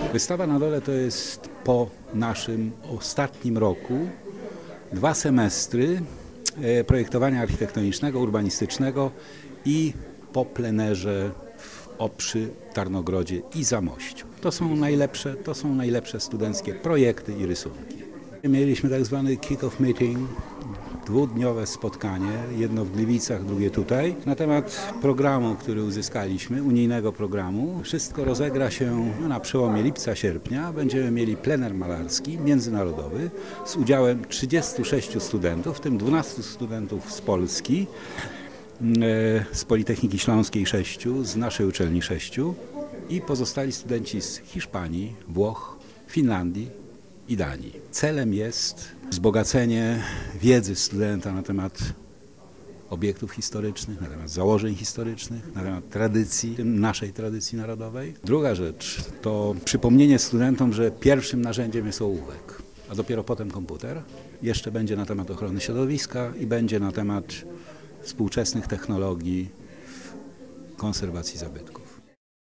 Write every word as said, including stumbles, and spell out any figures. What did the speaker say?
Wystawa na dole to jest po naszym ostatnim roku dwa semestry projektowania architektonicznego, urbanistycznego i po plenerze w Oprzy, Tarnogrodzie i Zamościu. To są najlepsze, to są najlepsze studenckie projekty i rysunki. Mieliśmy tak zwany kick-off meeting, dwudniowe spotkanie, jedno w Gliwicach, drugie tutaj, na temat programu, który uzyskaliśmy, unijnego programu. Wszystko rozegra się no, na przełomie lipca-sierpnia. Będziemy mieli plener malarski międzynarodowy z udziałem trzydziestu sześciu studentów, w tym dwunastu studentów z Polski, z Politechniki Śląskiej sześciu, z naszej uczelni sześciu i pozostali studenci z Hiszpanii, Włoch, Finlandii i Danii. Celem jest wzbogacenie wiedzy studenta na temat obiektów historycznych, na temat założeń historycznych, na temat tradycji, naszej tradycji narodowej. Druga rzecz to przypomnienie studentom, że pierwszym narzędziem jest ołówek, a dopiero potem komputer. Jeszcze będzie na temat ochrony środowiska i będzie na temat współczesnych technologii w konserwacji zabytków.